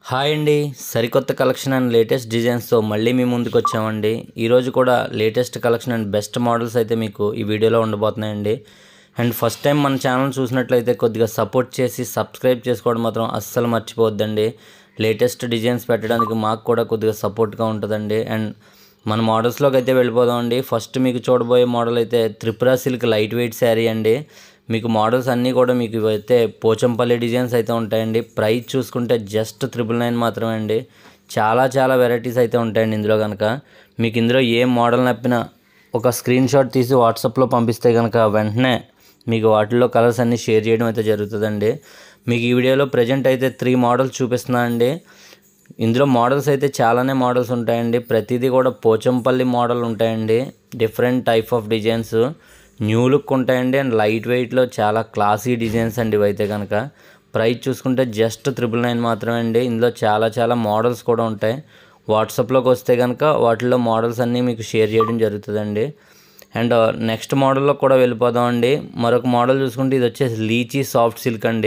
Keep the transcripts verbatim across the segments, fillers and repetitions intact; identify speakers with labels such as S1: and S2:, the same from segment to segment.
S1: Hi అండి, సరికొత్త collection and latest డిజైన్స్తో మళ్ళీ మీ ముందుకు వచ్చామండి. ఈరోజు కూడా latest collection and best models అయితే మీకు ఈ వీడియోలో ఉండబోతున్నాయండి. అండ్ ఫస్ట్ టైం మన ఛానల్ చూసినట్లయితే కొద్దిగా సపోర్ట్ చేసి సబ్స్క్రైబ్ చేసుకోవడం మాత్రం అస్సలు మర్చిపోవద్దండి. లేటెస్ట్ డిజైన్స్ పెట్టడానికి మాకు కూడా కొద్దిగా సపోర్ట్గా ఉంటుందండి. అండ్ మన మోడల్స్లోకి అయితే వెళ్ళిపోదామండి. ఫస్ట్ మీకు చూడబోయే మోడల్ అయితే Tripura silk light weight saree అండి. మీకు మోడల్స్ అన్నీ కూడా మీకు ఇవైతే పోచంపల్లి డిజైన్స్ అయితే ఉంటాయండి. ప్రైస్ చూసుకుంటే జస్ట్ త్రిబుల్ నైన్ మాత్రమే అండి. చాలా చాలా వెరైటీస్ అయితే ఉంటాయండి ఇందులో. కనుక మీకు ఇందులో ఏ మోడల్ నప్పినా ఒక స్క్రీన్ షాట్ తీసి వాట్సాప్లో పంపిస్తే కనుక వెంటనే మీకు వాటిల్లో కలర్స్ అన్నీ షేర్ చేయడం అయితే జరుగుతుందండి. మీకు ఈ వీడియోలో ప్రజెంట్ అయితే త్రీ మోడల్స్ చూపిస్తున్నానండి. ఇందులో మోడల్స్ అయితే చాలానే మోడల్స్ ఉంటాయండి. ప్రతిదీ కూడా పోచంపల్లి మోడల్ ఉంటాయండి. Different type of designs new look ఉంటాయండి. అండ్ లైట్ వెయిట్లో చాలా క్లాసీ డిజైన్స్ అండి ఇవైతే. కనుక ప్రైస్ చూసుకుంటే జస్ట్ త్రిబుల్ నైన్ మాత్రమే అండి. ఇందులో చాలా చాలా మోడల్స్ కూడా ఉంటాయి. వాట్సాప్లోకి వస్తే కనుక వాటిల్లో మోడల్స్ అన్నీ మీకు షేర్ చేయడం జరుగుతుందండి. అండ్ నెక్స్ట్ మోడల్లో కూడా వెళ్ళిపోదామండి. మరొక మోడల్ చూసుకుంటే ఇది వచ్చేసి లీచీ సాఫ్ట్ సిల్క్ అండి.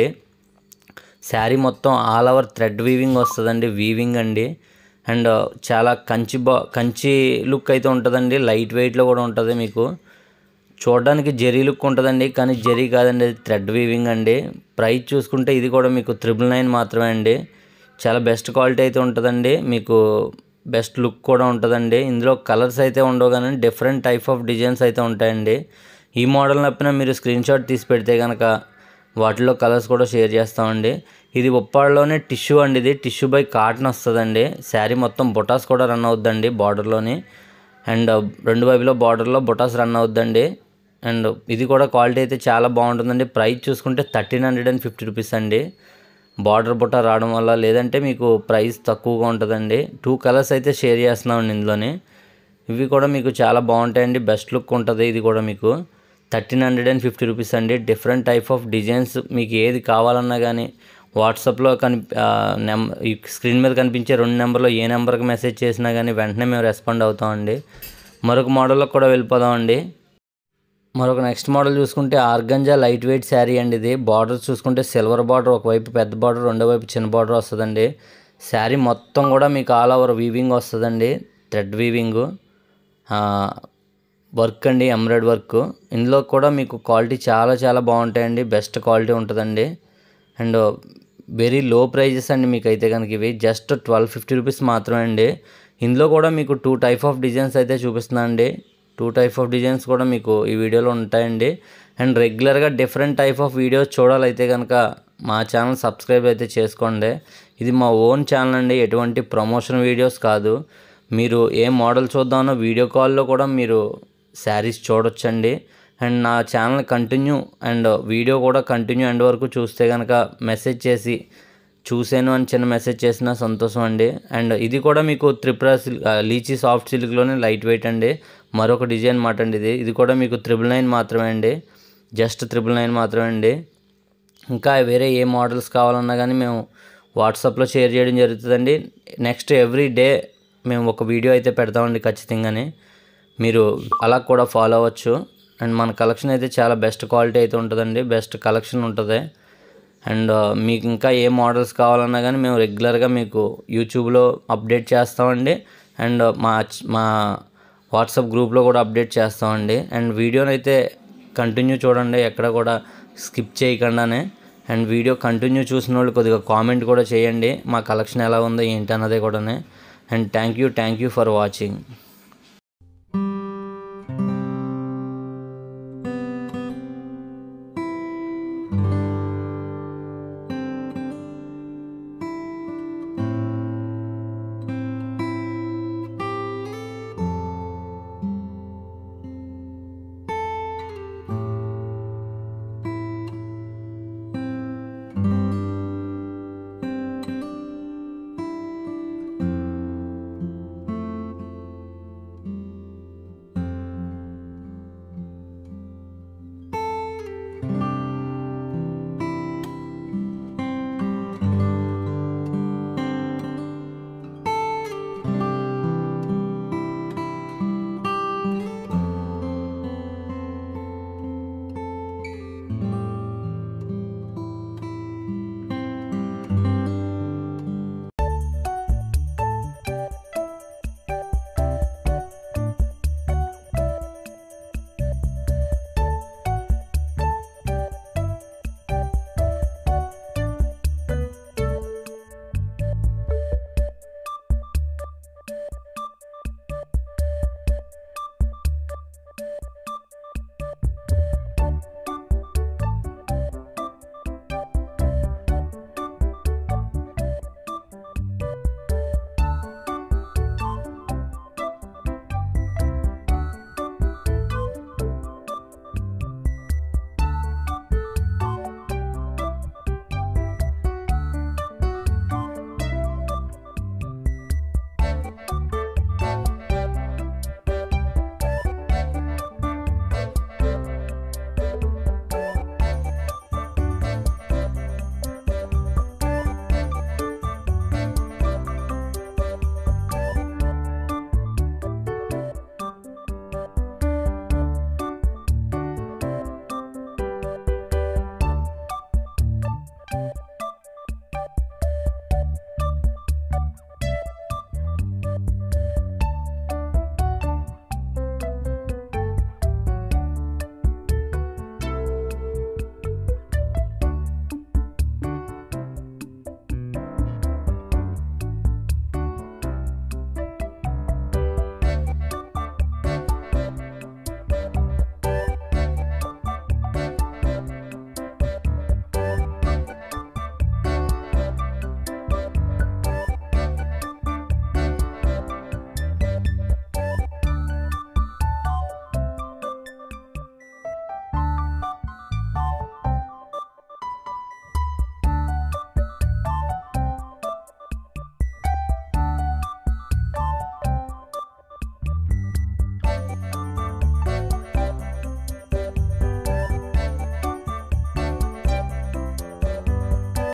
S1: శారీ మొత్తం ఆల్ ఓవర్ థ్రెడ్ వీవింగ్ వస్తుందండి. వీవింగ్ అండి. అండ్ చాలా కంచి బా కంచి లుక్ అయితే ఉంటుందండి. లైట్ వెయిట్లో కూడా ఉంటుంది. మీకు చూడడానికి జెరీ లుక్ ఉంటుందండి, కానీ జెరీ కాదండి, అది థ్రెడ్ వీవింగ్ అండి. ప్రైస్ చూసుకుంటే ఇది కూడా మీకు త్రిబుల్ నైన్ మాత్రమే అండి. చాలా బెస్ట్ క్వాలిటీ అయితే ఉంటుందండి. మీకు బెస్ట్ లుక్ కూడా ఉంటుందండి. ఇందులో కలర్స్ అయితే ఉండవు కానీ డిఫరెంట్ టైప్ ఆఫ్ డిజైన్స్ అయితే ఉంటాయండి. ఈ మోడల్ నప్పిన మీరు స్క్రీన్ షాట్ తీసి పెడితే కనుక వాటిలో కలర్స్ కూడా షేర్ చేస్తామండి. ఇది ఉప్పాడలోనే టిష్యూ అండి. ఇది టిష్యూ బై కాటన్ వస్తుందండి. శారీ మొత్తం బొటాస్ కూడా రన్ అవుద్దండి బార్డర్లోని. అండ్ రెండు వైపులో బార్డర్లో బొటాస్ రన్ అవుద్దండి. అండ్ ఇది కూడా క్వాలిటీ అయితే చాలా బాగుంటుందండి. ప్రైస్ చూసుకుంటే thirteen hundred and fifty rupees అండి. బార్డర్ బుట్ట రావడం వల్ల, లేదంటే మీకు ప్రైస్ తక్కువగా ఉంటుందండి. టూ కలర్స్ అయితే షేర్ చేస్తున్నామండి ఇందులోనే. ఇవి కూడా మీకు చాలా బాగుంటాయండి. బెస్ట్ లుక్ ఉంటుంది. ఇది కూడా మీకు thirteen hundred and fifty rupees అండి. డిఫరెంట్ టైప్ ఆఫ్ డిజైన్స్ మీకు ఏది కావాలన్నా కానీ వాట్సాప్లో కని నెం ఈ స్క్రీన్ మీద కనిపించే రెండు నెంబర్లో ఏ నెంబర్కి మెసేజ్ చేసినా కానీ వెంటనే మేము రెస్పాండ్ అవుతామండి. మరొక మోడల్లో కూడా వెళ్ళిపోదామండి. మరొక నెక్స్ట్ మోడల్ చూసుకుంటే ఆర్గంజా లైట్ వెయిట్ శారీ అండి. ఇది బార్డర్ చూసుకుంటే సిల్వర్ బార్డర్, ఒకవైపు పెద్ద బార్డర్, రెండో వైపు చిన్న బార్డర్ వస్తుందండి. శారీ మొత్తం కూడా మీకు ఆల్ ఓవర్ వీవింగ్ వస్తుందండి. థ్రెడ్ వీవింగ్ వర్క్ అండి, ఎంబ్రాయిడ్ వర్క్. ఇందులో కూడా మీకు క్వాలిటీ చాలా చాలా బాగుంటాయండి. బెస్ట్ క్వాలిటీ ఉంటుందండి. అండ్ వెరీ లో ప్రైజెస్ అండి. మీకు అయితే కనుక ఇవి జస్ట్ ట్వెల్వ్ ఫిఫ్టీ రూపీస్ మాత్రమే అండి. ఇందులో కూడా మీకు టూ టైప్ ఆఫ్ డిజైన్స్ అయితే చూపిస్తున్నాను అండి. టూ టైప్ ఆఫ్ డిజైన్స్ కూడా మీకు ఈ వీడియోలో ఉంటాయండి. అండ్ రెగ్యులర్గా డిఫరెంట్ టైప్ ఆఫ్ వీడియోస్ చూడాలైతే కనుక మా ఛానల్ సబ్స్క్రైబ్ అయితే చేసుకోండి. ఇది మా ఓన్ ఛానల్ అండి, ఎటువంటి ప్రమోషన్ వీడియోస్ కాదు. మీరు ఏ మోడల్ చూద్దామో వీడియో కాల్లో కూడా మీరు శారీస్ చూడొచ్చండి. అండ్ నా ఛానల్ కంటిన్యూ అండ్ వీడియో కూడా కంటిన్యూ ఎండ్ వరకు చూస్తే కనుక మెసేజ్ చేసి చూసాను అని చిన్న మెసేజ్ చేసిన సంతోషం అండి. అండ్ ఇది కూడా మీకు త్రిపుర సిల్క్ లీచీ సాఫ్ట్ సిల్క్లోనే లైట్ వెయిట్ అండి. మరొక డిజైన్ మాట అండి. ఇది ఇది కూడా మీకు త్రిబుల్ నైన్ మాత్రమే అండి. జస్ట్ త్రిబుల్ నైన్ మాత్రమే అండి. ఇంకా వేరే ఏ మోడల్స్ కావాలన్నా కానీ మేము వాట్సాప్లో షేర్ చేయడం జరుగుతుందండి. నెక్స్ట్ ఎవ్రీ డే మేము ఒక వీడియో అయితే పెడతామండి ఖచ్చితంగానే. మీరు అలా కూడా ఫాలో అవ్వచ్చు. అండ్ మన కలెక్షన్ అయితే చాలా బెస్ట్ క్వాలిటీ అయితే ఉంటుందండి. బెస్ట్ కలెక్షన్ ఉంటుంది. అండ్ మీకు ఇంకా ఏ మోడల్స్ కావాలన్నా కానీ మేము రెగ్యులర్గా మీకు యూట్యూబ్లో అప్డేట్ చేస్తామండి. అండ్ మా మా వాట్సాప్ గ్రూప్లో కూడా అప్డేట్ చేస్తామండి. అండ్ వీడియోని అయితే కంటిన్యూ చూడండి, ఎక్కడ కూడా స్కిప్ చేయకుండానే. అండ్ వీడియో కంటిన్యూ చూసిన వాళ్ళు కొద్దిగా కామెంట్ కూడా చేయండి, మా కలెక్షన్ ఎలా ఉందో ఏంటి అన్నదే కూడా. And thank you thank you for watching.